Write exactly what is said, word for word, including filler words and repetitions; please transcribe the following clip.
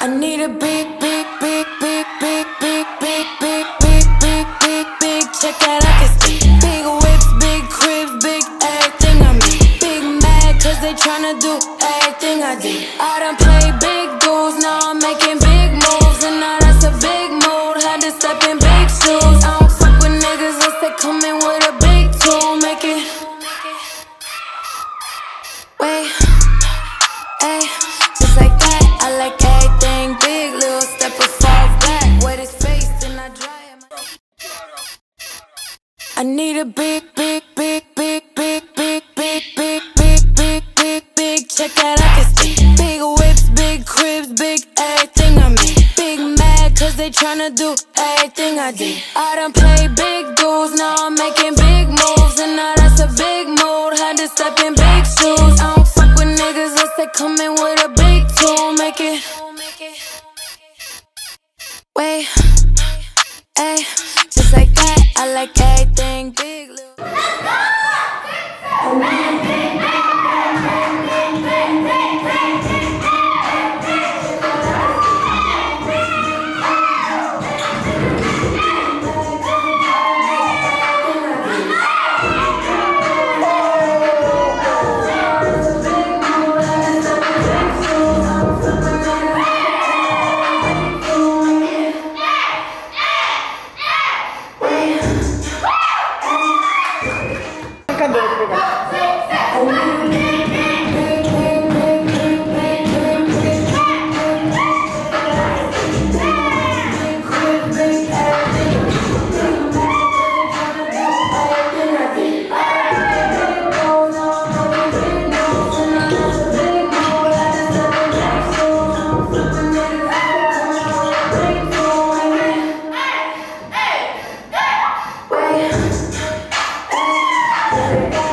I need a big, big, big, big, big, big, big, big, big, big, big, big check that I can see. Big whips, big cribs, big everything I mean. Big mad cause they tryna do everything I did. I done played big dudes, now I'm making big moves. And now that's a big mood, had to step in big shoes. I don't fuck with niggas unless they come in with a big tool. Make it wait, ayy, just like that. I like everything big, little step or fall back. Wet his face, then I dry him. I need a big, big, big, big, big, big, big, big, big, big, big, big check that I can see. Big whips, big cribs, big everything I mean. Big mad cause they tryna do everything I did. I done played big dudes, now I'm making big moves. And now that's a big mood, had to step in big shoes. I don't fuck with niggas unless they come in with a big tool. Make it wait, ayy, just like that. I like everything big, little. Hey!